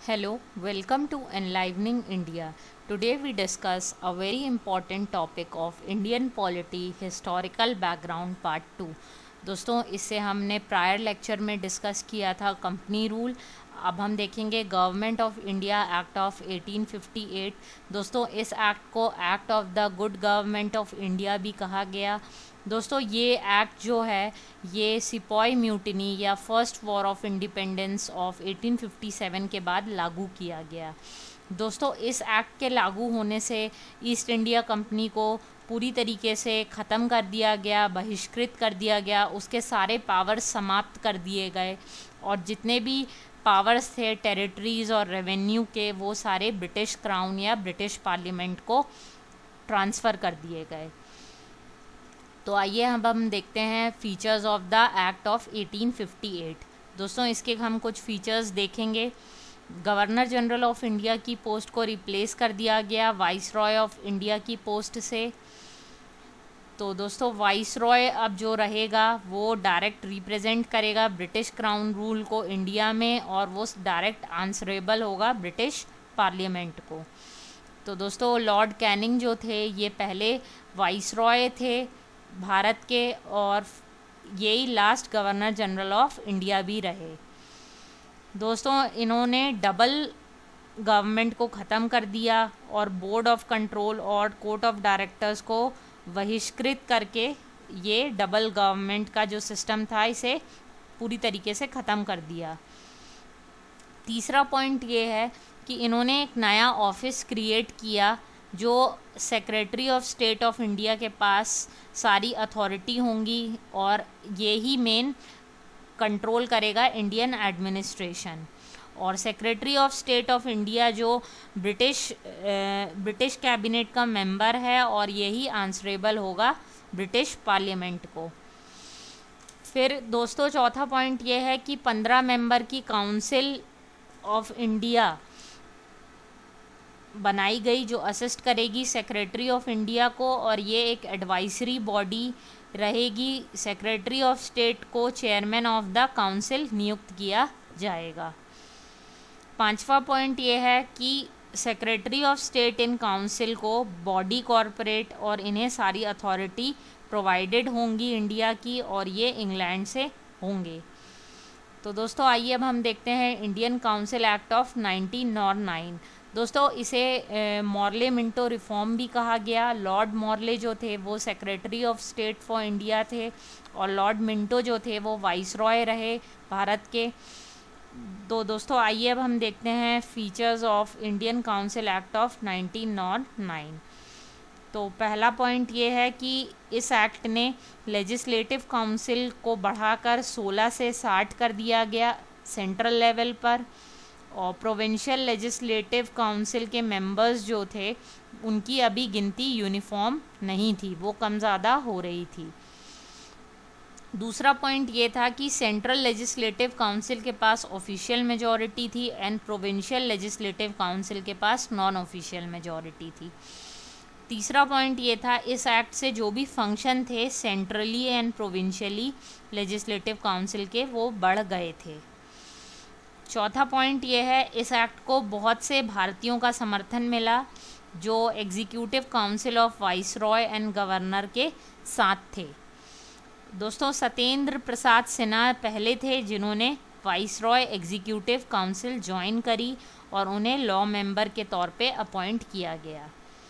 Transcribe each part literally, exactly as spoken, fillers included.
Hello, welcome to Enlivening India. Today we discuss a very important topic of Indian polity historical background part two. दोस्तों, इससे हमने prior lecture में discuss किया था company rule. अब हम देखेंगे government of India act of eighteen fifty eight. दोस्तों, इस एक्ट को act of the good government of India भी कहा गया। दोस्तों, ये एक्ट जो है ये सिपॉय म्यूटिनी या first war of independence of eighteen fifty seven के बाद लागू किया गया। दोस्तों, इस एक्ट के लागू होने से ईस्ट इंडिया कंपनी को पूरी तरीके से ख़त्म कर दिया गया, बहिष्कृत कर दिया गया, उसके सारे पावर्स समाप्त कर दिए गए और जितने भी पावर्स थे टेरिटरीज़ और रेवेन्यू के, वो सारे ब्रिटिश क्राउन या ब्रिटिश पार्लियामेंट को ट्रांसफ़र कर दिए गए। तो आइए अब हम देखते हैं features of the act of eighteen fifty eight. दोस्तों, इसके हम कुछ फीचर्स देखेंगे। गवर्नर जनरल ऑफ इंडिया की पोस्ट को रिप्लेस कर दिया गया वाइस रॉय ऑफ इंडिया की पोस्ट से। तो दोस्तों, वाइस रॉय अब जो रहेगा वो डायरेक्ट रिप्रेजेंट करेगा ब्रिटिश क्राउन रूल को इंडिया में और वो डायरेक्ट आंसरेबल होगा ब्रिटिश पार्लियामेंट को। तो दोस्तों, लॉर्ड कैनिंग जो थे ये पहले वाइस रॉय थे भारत के और यही last governor general of India भी रहे। दोस्तों, इन्होंने डबल गवर्नमेंट को ख़त्म कर दिया और बोर्ड ऑफ कंट्रोल और कोर्ट ऑफ डायरेक्टर्स को बहिष्कृत करके ये डबल गवर्नमेंट का जो सिस्टम था इसे पूरी तरीके से ख़त्म कर दिया। तीसरा पॉइंट ये है कि इन्होंने एक नया ऑफिस क्रिएट किया जो secretary of state of India के पास सारी अथॉरिटी होंगी और ये ही मेन कंट्रोल करेगा इंडियन एडमिनिस्ट्रेशन। और secretary of state of India जो ब्रिटिश ब्रिटिश कैबिनेट का मेंबर है और यही आंसरेबल होगा ब्रिटिश पार्लियामेंट को। फिर दोस्तों, चौथा पॉइंट ये है कि पंद्रह मेंबर की काउंसिल ऑफ इंडिया बनाई गई जो असिस्ट करेगी सेक्रेटरी ऑफ इंडिया को और ये एक एडवाइजरी बॉडी रहेगी। सेक्रेटरी ऑफ स्टेट को चेयरमैन ऑफ द काउंसिल नियुक्त किया जाएगा। पांचवा पॉइंट ये है कि secretary of state in council को बॉडी कॉरपोरेट और इन्हें सारी अथॉरिटी प्रोवाइडेड होंगी इंडिया की और ये इंग्लैंड से होंगे। तो दोस्तों, आइए अब हम देखते हैं Indian council act of nineteen o nine. दोस्तों, इसे मॉर्ले मिंटो रिफॉर्म भी कहा गया। लॉर्ड मॉर्ले जो थे वो secretary of state for India थे और लॉर्ड मिंटो जो थे वो वाइस रॉय रहे भारत के। तो दोस्तों, आइए अब हम देखते हैं features of Indian council act of nineteen o nine. तो पहला पॉइंट ये है कि इस एक्ट ने लेजिस्लेटिव काउंसिल को बढ़ाकर सोलह से साठ कर दिया गया सेंट्रल लेवल पर और प्रोविंशियल लेजिस्लेटिव काउंसिल के मेंबर्स जो थे उनकी अभी गिनती यूनिफॉर्म नहीं थी, वो कम ज़्यादा हो रही थी। दूसरा पॉइंट ये था कि सेंट्रल लेजिस्लेटिव काउंसिल के पास ऑफिशियल मेजॉरिटी थी एंड प्रोविंशियल लेजिस्लेटिव काउंसिल के पास नॉन ऑफिशियल मेजॉरिटी थी। तीसरा पॉइंट ये था इस एक्ट से जो भी फंक्शन थे centrally and provincially legislative council के वो बढ़ गए थे। चौथा पॉइंट ये है इस एक्ट को बहुत से भारतीयों का समर्थन मिला जो executive council of viceroy and governor के साथ थे। दोस्तों, सत्येंद्र प्रसाद सिन्हा पहले थे जिन्होंने viceroy executive council join करी और उन्हें लॉ मेंबर के तौर पे अपॉइंट किया गया।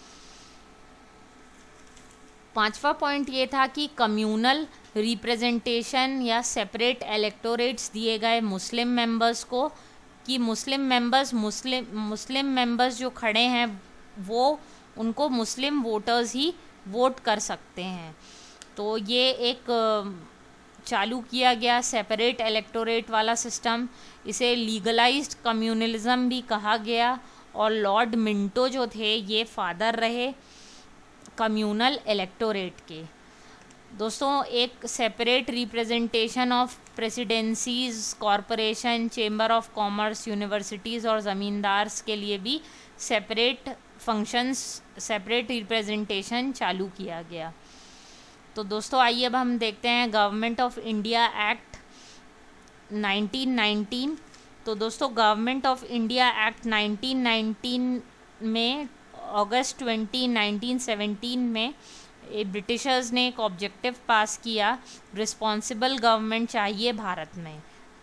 पांचवा पॉइंट ये था कि कम्यूनल रिप्रेजेंटेशन या सेपरेट इलेक्टोरेट्स दिए गए मुस्लिम मेंबर्स को कि मुस्लिम मेंबर्स मुस्लिम मुस्लिम मेंबर्स जो खड़े हैं वो उनको मुस्लिम वोटर्स ही वोट कर सकते हैं। तो ये एक चालू किया गया सेपरेट इलेक्टोरेट वाला सिस्टम। इसे लीगलाइज्ड कम्युनलिज्म भी कहा गया और लॉर्ड मिंटो जो थे ये फादर रहे कम्यूनल इलेक्टोरेट के। दोस्तों, एक separate representation of presidencies, corporation, chamber of commerce, universities और ज़मींदार्स के लिए भी सेपरेट फंक्शंस, सेपरेट रिप्रेजेंटेशन चालू किया गया। तो दोस्तों, आइए अब हम देखते हैं government of India act nineteen nineteen तो दोस्तों government of India act nineteen nineteen में अगस्त ट्वेंटी नाइनटीन सेवनटीन में ब्रिटिशर्स ने एक ऑब्जेक्टिव पास किया, रिस्पॉन्सिबल गवर्नमेंट चाहिए भारत में।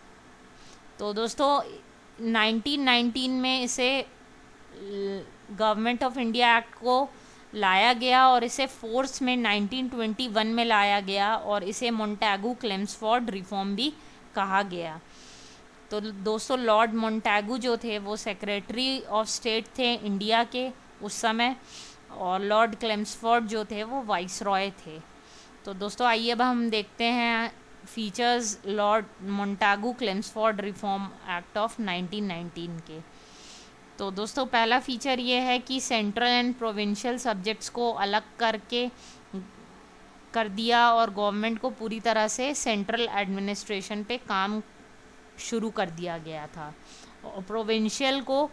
तो दोस्तों नाइनटीन नाइनटीन में इसे गवर्नमेंट ऑफ इंडिया एक्ट को लाया गया और इसे फोर्स में नाइनटीन ट्वेंटी वन में लाया गया और इसे मोंटेगू क्लेम्सफोर्ड रिफॉर्म भी कहा गया। तो दोस्तों लॉर्ड मोंटेगू जो थे वो सेक्रेटरी ऑफ स्टेट थे इंडिया के उस समय, और लॉर्ड क्लेम्सफोर्ड जो थे वो वाइसरॉय थे। तो दोस्तों आइए अब हम देखते हैं features lord Montagu Chelmsford reform act of nineteen nineteen के। तो दोस्तों पहला फीचर ये है कि सेंट्रल एंड प्रोविंशियल सब्जेक्ट्स को अलग करके कर दिया और गवर्नमेंट को पूरी तरह से सेंट्रल एडमिनिस्ट्रेशन पे काम शुरू कर दिया गया था। और प्रोविंशियल को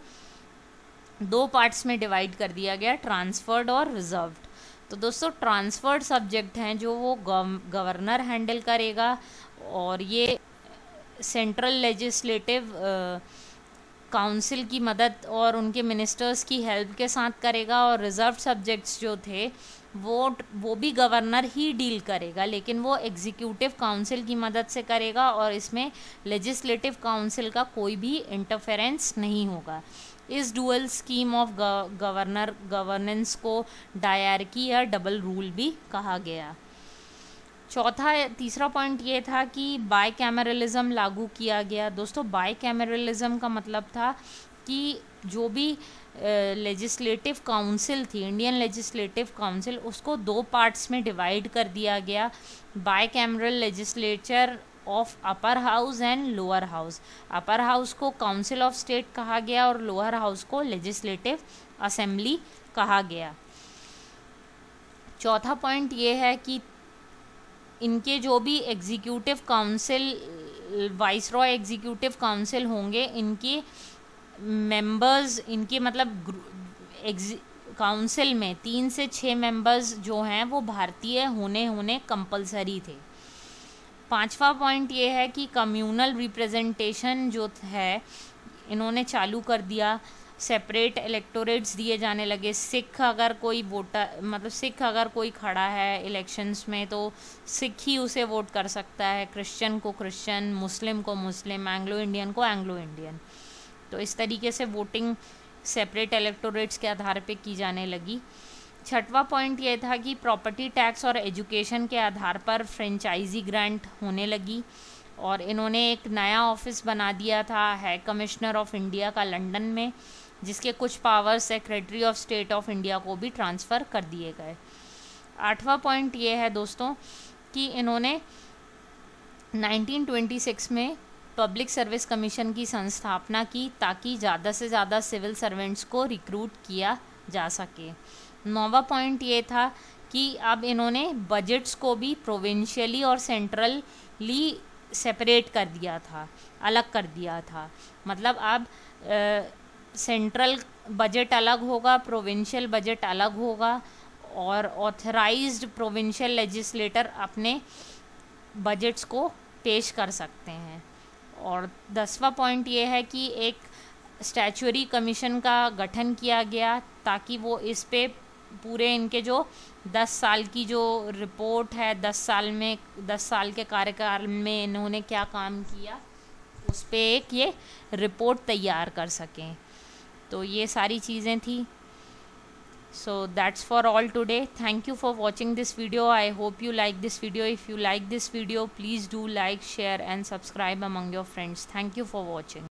दो पार्ट्स में डिवाइड कर दिया गया, ट्रांसफर्ड और रिजर्व्ड। तो दोस्तों ट्रांसफर्ड सब्जेक्ट हैं जो वो गवर्नर हैंडल करेगा और ये सेंट्रल लेजिस्लेटिव काउंसिल की मदद और उनके मिनिस्टर्स की हेल्प के साथ करेगा। और रिजर्व सब्जेक्ट्स जो थे वो वो भी गवर्नर ही डील करेगा, लेकिन वो एग्जीक्यूटिव काउंसिल की मदद से करेगा और इसमें लेजिस्लेटिव काउंसिल का कोई भी इंटरफेरेंस नहीं होगा। इस dual scheme of governor governance को डायरकी या डबल रूल भी कहा गया। चौथा तीसरा पॉइंट ये था कि बाई कैमरलिज्म लागू किया गया। दोस्तों बाई कैमरलिज्म का मतलब था कि जो भी लेजिस्लेटिव uh, काउंसिल थी, इंडियन लेजिस्लेटिव काउंसिल, उसको दो पार्ट्स में डिवाइड कर दिया गया, bicameral legislature of upper house and lower house. Upper house को काउंसिल ऑफ स्टेट कहा गया और लोअर हाउस को लेजिस्लेटिव असेंबली कहा गया। चौथा पॉइंट ये है कि इनके जो भी executive council, viceroy executive council होंगे, इनके मेंबर्स, इनके मतलब काउंसिल में तीन से छः मेंबर्स जो हैं वो भारतीय होने होने कंपलसरी थे। पांचवा पॉइंट ये है कि कम्युनल रिप्रेजेंटेशन जो है इन्होंने चालू कर दिया, सेपरेट इलेक्टोरेट्स दिए जाने लगे। सिख अगर कोई वोटर मतलब सिख अगर कोई खड़ा है इलेक्शंस में तो सिख ही उसे वोट कर सकता है, क्रिश्चियन को क्रिश्चियन, मुस्लिम को मुस्लिम, एंग्लो इंडियन को एंग्लो इंडियन। तो इस तरीके से वोटिंग सेपरेट इलेक्टोरेट्स के आधार पे की जाने लगी। छठवां पॉइंट ये था कि प्रॉपर्टी टैक्स और एजुकेशन के आधार पर फ्रेंचाइजी ग्रांट होने लगी और इन्होंने एक नया ऑफिस बना दिया था हाई कमिश्नर ऑफ इंडिया का लंदन में, जिसके कुछ powers secretary of state of India को भी ट्रांसफ़र कर दिए गए। आठवां पॉइंट ये है दोस्तों कि इन्होंने नाइनटीन ट्वेंटी सिक्स में पब्लिक सर्विस कमीशन की संस्थापना की ताकि ज़्यादा से ज़्यादा सिविल सर्वेंट्स को रिक्रूट किया जा सके। नौवां पॉइंट ये था कि अब इन्होंने बजट्स को भी प्रोविंशियली और सेंट्रली सेपरेट कर दिया था, अलग कर दिया था। मतलब अब सेंट्रल बजट अलग होगा, प्रोविंशियल बजट अलग होगा और ऑथराइज्ड प्रोविंशियल लेजिस्लेटर अपने बजट्स को पेश कर सकते हैं। और दसवां पॉइंट ये है कि एक स्टैचुअरी कमीशन का गठन किया गया ताकि वो इस पे पूरे इनके जो दस साल की जो रिपोर्ट है, दस साल में दस साल के कार्यकाल में इन्होंने क्या काम किया, उस पे एक ये रिपोर्ट तैयार कर सकें। तो ये सारी चीज़ें थी। So that's for all today. Thank you for watching this video. I hope you like this video. If you like this video, please do like, share and subscribe among your friends. Thank you for watching.